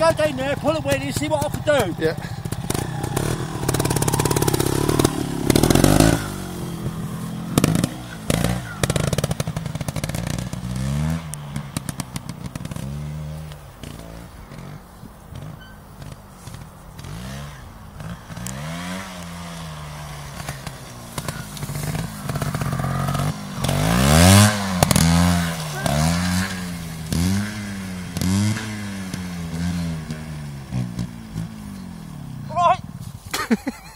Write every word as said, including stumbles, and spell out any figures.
go down there, pull a wheelie and see what I can do. Yeah. Right.